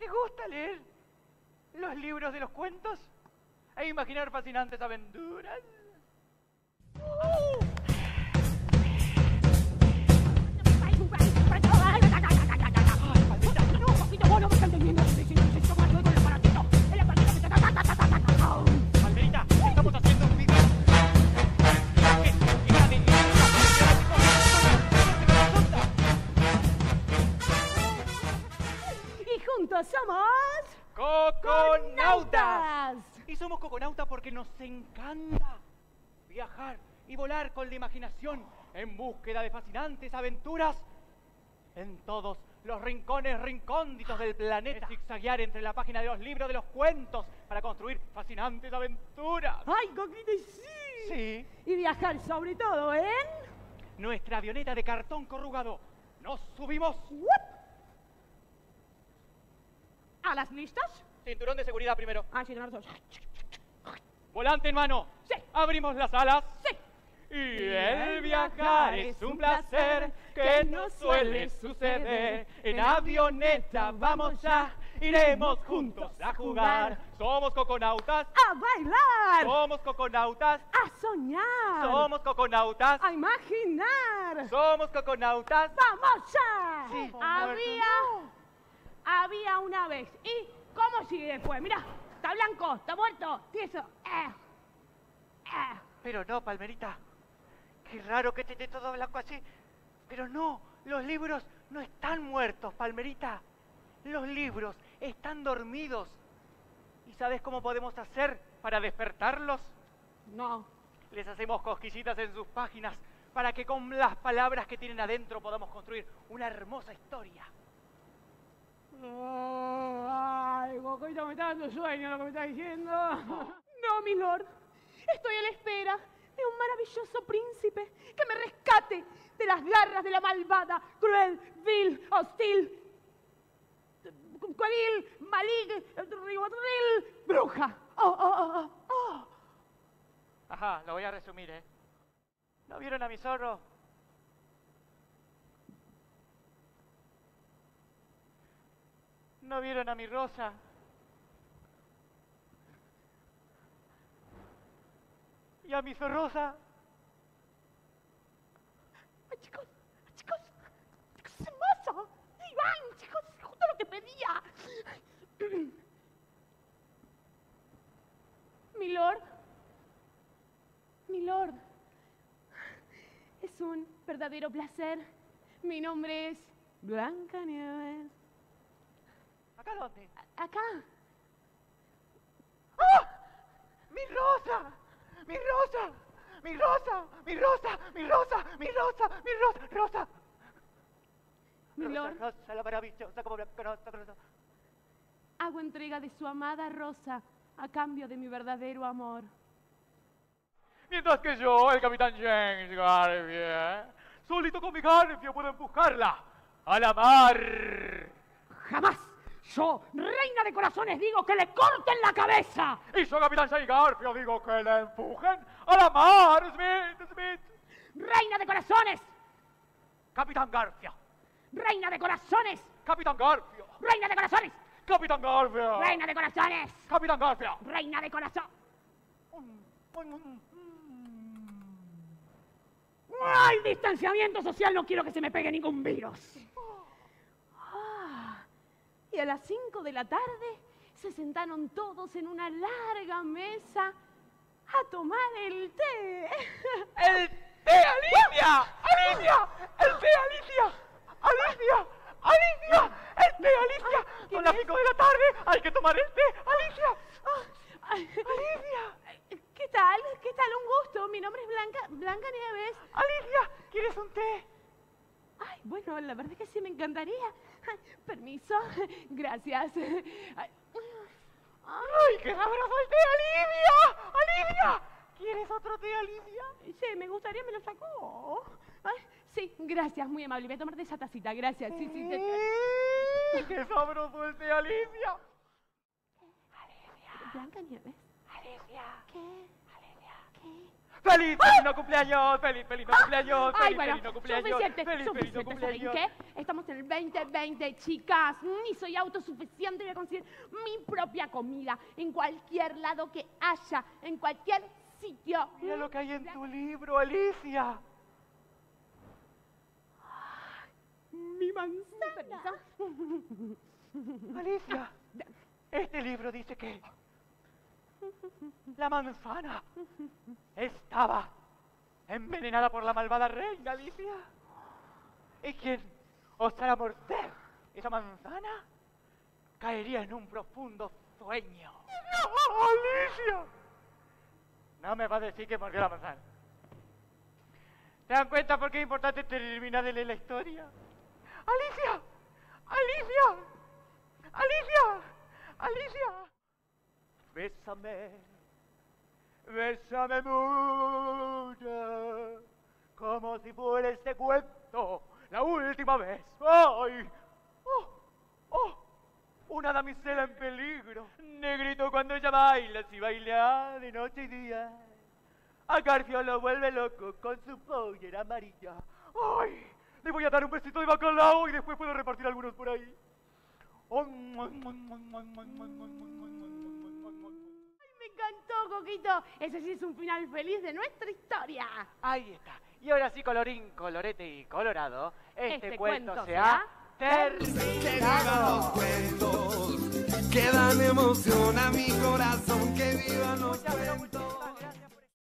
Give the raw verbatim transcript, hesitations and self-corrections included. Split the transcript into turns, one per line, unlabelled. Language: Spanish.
¿Te gusta leer los libros de los cuentos e imaginar fascinantes aventuras? ¡Uh! Alberita, estamos haciendo un video.
Y juntos somos...
¡Coconautas! Y somos coconautas porque nos encanta viajar y volar con la imaginación en búsqueda de fascinantes aventuras en todos los rincones rincónditos del planeta. Es zigzaguear entre la página de los libros de los cuentos para construir fascinantes aventuras.
¡Ay, Coquito, sí!
Sí.
Y viajar sobre todo en...
Nuestra avioneta de cartón corrugado. Nos subimos.
¡Wup! ¿A las listas?
Cinturón de seguridad primero.
Ah, sí, tenés razón.
Volante en mano.
Sí.
Abrimos las alas.
Sí.
Y el viajar es un placer que no suele suceder. En avioneta vamos ya, iremos juntos a jugar. Somos coconautas.
¡A bailar!
Somos coconautas.
¡A soñar!
Somos coconautas.
¡A imaginar!
Somos coconautas.
¡Vamos ya!
Sí.
Había... Había una vez. ¿Y cómo sigue después? Mirá, está blanco, está muerto, tieso. Eh. Eh.
Pero no, Palmerita. Qué raro que esté todo blanco así. Pero no, los libros no están muertos, Palmerita. Los libros están dormidos. ¿Y sabes cómo podemos hacer para despertarlos?
No.
Les hacemos cosquillitas en sus páginas para que con las palabras que tienen adentro podamos construir una hermosa historia.
Ay, Coquito, me está dando sueño lo que me está diciendo. No, mi lord. Estoy a la espera de un maravilloso príncipe que me rescate de las garras de la malvada, cruel, vil, hostil, pueril, maligna, ribotril, bruja. Oh, oh, oh, oh.
Ajá, lo voy a resumir, ¿eh? ¿No vieron a mi zorro? ¿No vieron a mi rosa? ¿Y a mi zorrosa?
Ay, chicos, chicos, chicos, es hermoso. Iván, chicos, es justo lo que pedía. Mi lord, mi lord, es un verdadero placer. Mi nombre es Blancanieves.
¿Acá dónde?
A- acá.
¡Ah! ¡Mi rosa! ¡Mi rosa! ¡Mi rosa! ¡Mi rosa! ¡Mi rosa! ¡Mi rosa! ¡Mi rosa! ¡Rosa!
Mi
Rosa,
lord,
rosa, la maravillosa como blanca, rosa, rosa.
hago entrega de su amada rosa a cambio de mi verdadero amor.
Mientras que yo, el capitán James Garfield, solito con mi Garfield puedo empujarla a la mar.
¡Jamás! Yo, reina de corazones, digo que le corten la cabeza.
Y yo, capitán James Garfield, digo que la empujen a la mar. Smith, Smith.
Reina de corazones,
Capitán Garfield.
reina de corazones,
Capitán Garfield.
reina de corazones,
Capitán Garfield.
reina de corazones,
Capitán Garfield.
reina de corazón. ¡Ay, distanciamiento social! No quiero que se me pegue ningún virus. Ah, y a las cinco de la tarde se sentaron todos en una larga mesa a tomar el té.
¡El té, Alicia! ¡Alicia! ¡El té, Alicia! ¡Alicia! ¡Alicia! ¡El té, Alicia! Son las cinco de la tarde, hay que tomar el té, Alicia.
¡Alicia! ¿Qué tal? ¿Qué tal? Un gusto. Mi nombre es Blanca, Blanca Nieves.
Alicia, ¿quieres un té?
Ay, bueno, la verdad es que sí me encantaría. Ay, permiso. Gracias. Ay,
¡Ay, qué sabroso el té, Alicia! ¡Alicia! ¿Quieres otro té, Alicia?
sí, me gustaría, me lo sacó. Ay, sí, gracias, muy amable. Voy a tomar de esa tacita, gracias. Sí, sí. te-
¡Eh! ¡Qué sabroso el té, Alicia!
Blanca Nieves.
Alicia.
¿Qué?
Alicia.
¿Qué?
¡Feliz, feliz no cumpleaños! ¡Feliz, feliz no cumpleaños!
Ay,
¡Feliz,
bueno,
feliz no cumpleaños!
suficiente,
¡Feliz, feliz no
suficiente, ¿saben
cumpleaños!
qué? Estamos en el veinte veinte, chicas, y soy autosuficiente, voy a conseguir mi propia comida en cualquier lado que haya, en cualquier sitio.
Mira lo que hay en tu libro, Alicia.
Mi manzana.
Alicia, este libro dice que la manzana estaba envenenada por la malvada reina, Alicia. Y quien osara morder esa manzana caería en un profundo sueño. ¡No, Alicia! No me va a decir que mordió la manzana. ¿Se dan cuenta por qué es importante terminar de leer la historia? ¡Alicia! ¡Alicia! ¡Alicia! ¡Alicia! Bésame, bésame mucho, como si fuera este cuento la última vez. ¡Ay! ¡Oh! ¡Oh! Una damisela en peligro, negrito cuando ella baila, si baila de noche y día. A Garfio lo vuelve loco con su pollera amarilla. ¡Ay! Le voy a dar un besito de bacalao y después puedo repartir algunos por ahí. ¡Oh!
Me encantó, Coquito. Ese sí es un final feliz de nuestra historia.
Ahí está. Y ahora sí, colorín, colorete y colorado, este,
Este
cuento,
cuento
se
se
ha
ha
terminado.
Que vivan los cuentos, que dan emoción a mi corazón, que vivan los
Muchas, pero muchas
cuentos.